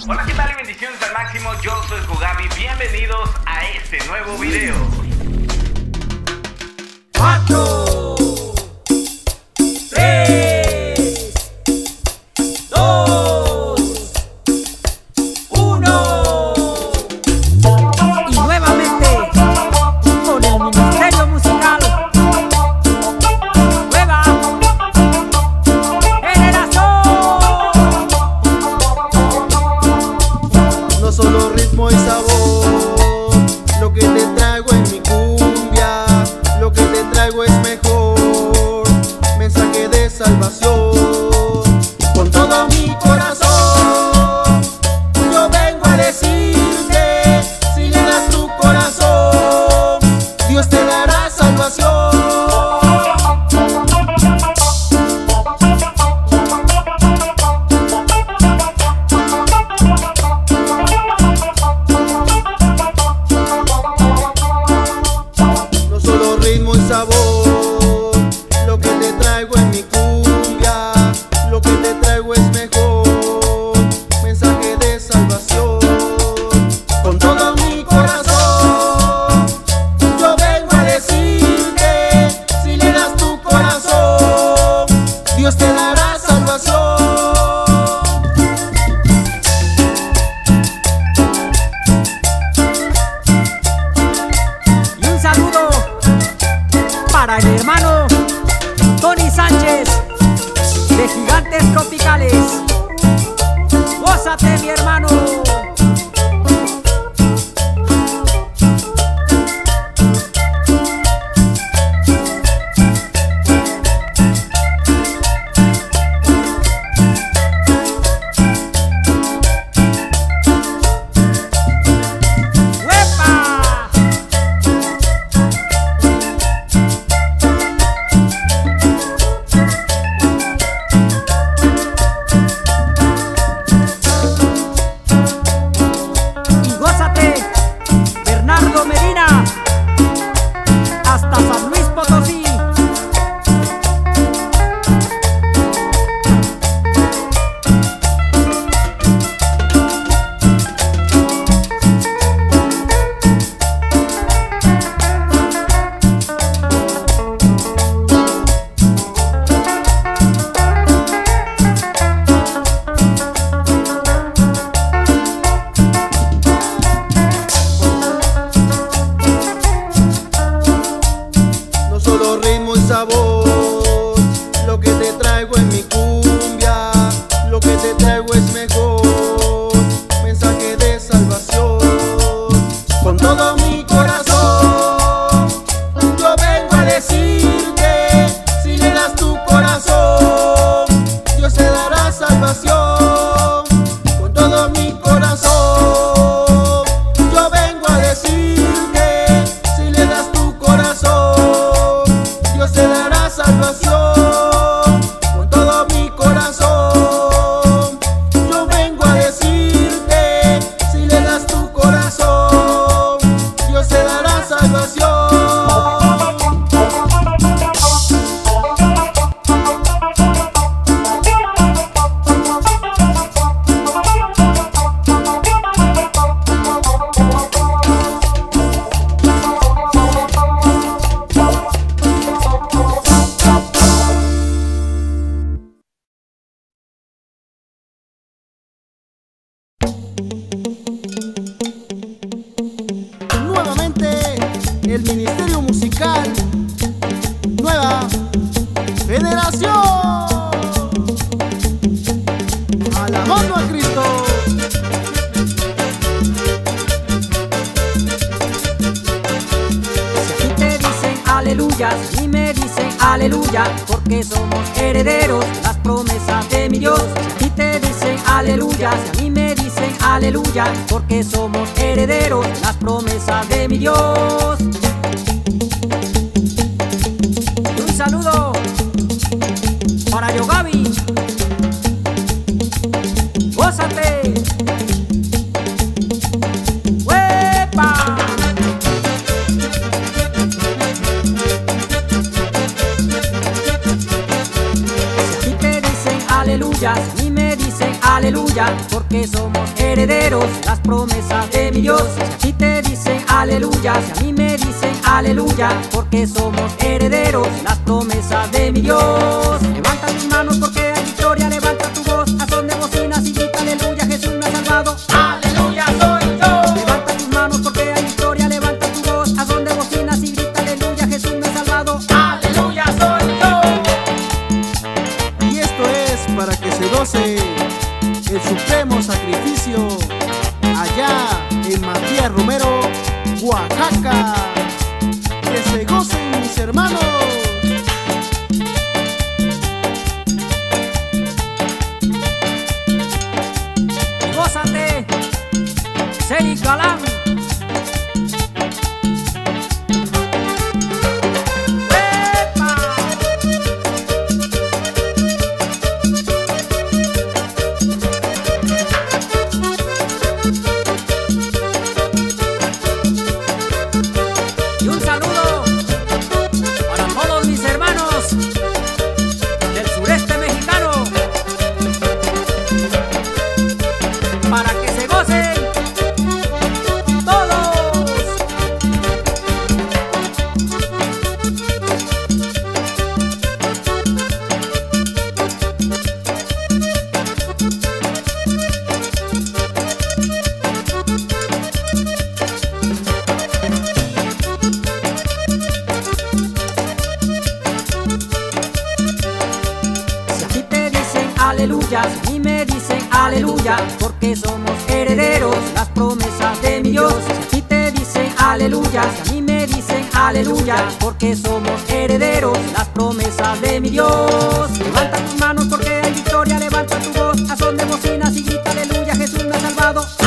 Hola, ¿qué tal? Y bendiciones al máximo, yo soy Kogabi, bienvenidos a este nuevo video. 4, 3, 2, 1. Y nuevamente con el Ministerio Musical. Nueva generación. No solo ritmo y sabor, lo que te traigo en mi cumbia, lo que te traigo es mejor, mensaje de salvación. Con todo mi corazón, yo vengo a decirte, si le das tu corazón, Dios te dará salvación. Sabor, lo que te traigo en mi cumbia, lo que te traigo es mejor, mensaje de salvación. Con todo mi corazón, yo vengo a decirte, si le das tu corazón, Dios te dará salvación. Y un saludo para el hermano Tony Sánchez de Gigantes Tropicales. Gózate, mi hermano. Sabor, lo que te traigo en mi cumbia, lo que te traigo es mejor, mensaje de salvación. Con todo mi corazón, yo vengo a decirte, si le das tu corazón, Dios te dará salvación. Con todo mi corazón, yo vengo a decirte, si le das tu corazón, Dios te dará salvación. Con todo mi corazón, yo vengo a decirte, si le das tu corazón, Dios te dará salvación. El Ministerio Musical, Nueva Generación. Alabando a Cristo. Si a ti te dicen aleluya, si a mí me dicen aleluya, porque somos herederos de las promesas de mi Dios. Si a ti te dicen aleluya, si a mí me dicen aleluya, porque somos herederos de las promesas de mi Dios. Y un saludo para Yogabi. Gózate. ¡Huepa! Si a ti te dicen aleluya, si a mí me dicen aleluya, aleluya, porque somos herederos, las promesas de mi Dios. Si te dicen aleluya, si a mí me dicen aleluya, porque somos herederos, las promesas de mi Dios. Levanta tus manos porque hay victoria, levanta tu voz a son de bocinas y grita aleluya, Jesús me ha salvado. Aleluya soy yo. Levanta tus manos porque hay victoria, levanta tu voz a son de bocinas y grita aleluya, Jesús me ha salvado. Aleluya soy yo. Y esto es para que se goce el supremo sacrificio allá en Matías Romero, Oaxaca. Que se gocen mis hermanos. Gózate, Ceri Galán. Y un saludo para todos mis hermanos del sureste mexicano, para que se gocen todos. Si a ti te dicen aleluya, si a mí me dicen aleluya, porque somos herederos, las promesas de mi Dios. Si a ti te dicen aleluya, si a mí me dicen aleluya, porque somos herederos, las promesas de mi Dios. Levanta tus manos porque hay victoria, levanta tu voz a son de bocinas y grita aleluya, Jesús me ha salvado.